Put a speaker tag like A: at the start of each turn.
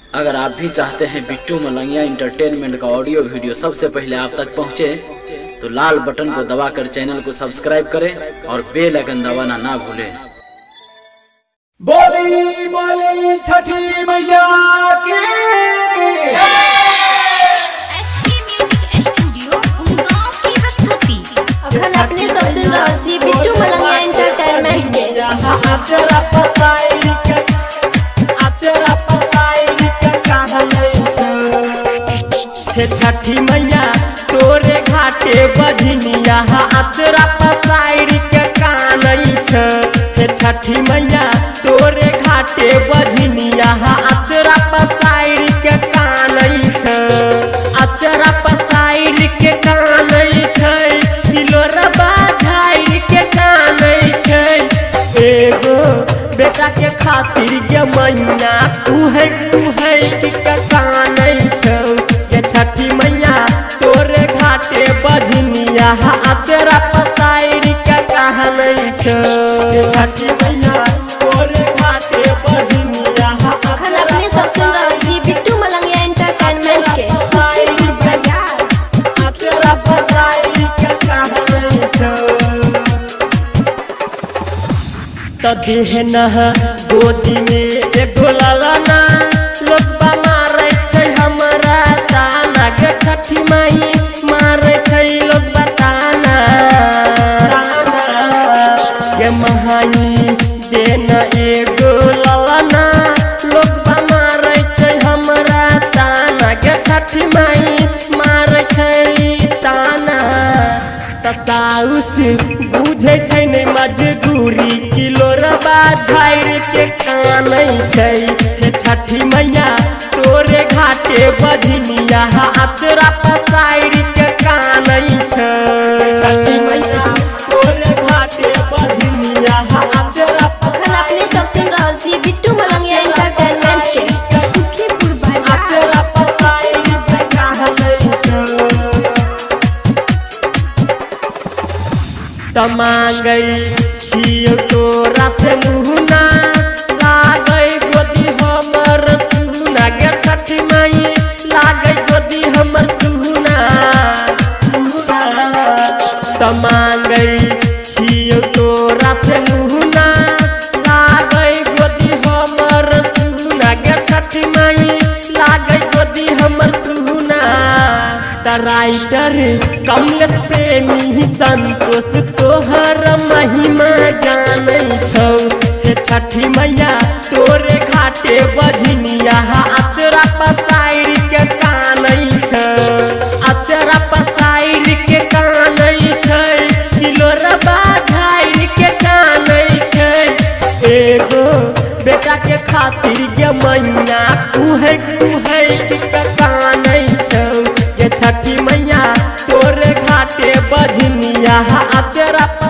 A: अगर आप भी चाहते हैं बिट्टू मलंगिया इंटरटेनमेंट का ऑडियो वीडियो सबसे पहले आप तक पहुंचे, तो लाल बटन को दबाकर चैनल को सब्सक्राइब करें और बेल आइकन दबाना ना भूलें।
B: बोली बोली छठी मैया की
C: अखन अपने सब सुन रहा छी बिट्टू मलंगिया एंटरटेनमेंट के
B: आचरा पसाई के कहले छे छठी मैया तोरे घाटे बजनिया आचरा पसाई के कानई छे हे छठी मैया तोरे घाटे बजनिया आचरा पसाई के कानई छे आचरा पसाई के कानई छे दिलोरबा झाई के कानई छे एगो बेटा के खातिर ये मैया तू है कि कानई छे ये छठी मैया तोरे घाटे बजनिया आचरा पसाई के कानई छे ये छठी मैया तोरे घाटे बजनिया
C: अखन अपने सब सुन रहा छी बिट्टू मलंगिया एंटरटेनमेंट के
B: आचरा पसाई के कहले छे त देहना गोदी में एगो लालाना लोगबा मारे छै हमरा ताना गे छठी माई मारे छै लोगबा ताना गे महाई देना एगो लालाना लोगबा मारे छै हमरा ताना गे छठी माई मारे छै ताना त साउस बुझे छै नै मजदूरी किलोरबा झाड़ के कानै छै हे छठी मैया तोरे घाटे बजनिया आचरा पसाई के कानै छै छठी मैया तोरे घाटे बजनिया आचरा
C: अखन अपने सब सुन रहा छी बिट्टू मलंगिया एंटरटेनमेंट के
B: आचरा पसाई के कहले छै तमांगई छियो तोरा से मुहना लागै गोदी हमर सुना गे छठी माई लागै गोदी हमर सुना तमांगई छियो तोरा से मुहना लागै गोदी हमर सुना गे छठी माई लागै गोदी हमर सुना राइटर कमलेश प्रेमी संतोष तोहर महिमा जानै छौ हे छठी मैया तोरे घाटे बजनिया आचरा पसाई के कानै छै आचरा पसाई के कानै छै दिलोरबा झाई के कानै छै एगो बेटा के खातिर ये मैया तू है कि कानै छौ ये छठी मैया तोरे घाटे बजनिया आचरा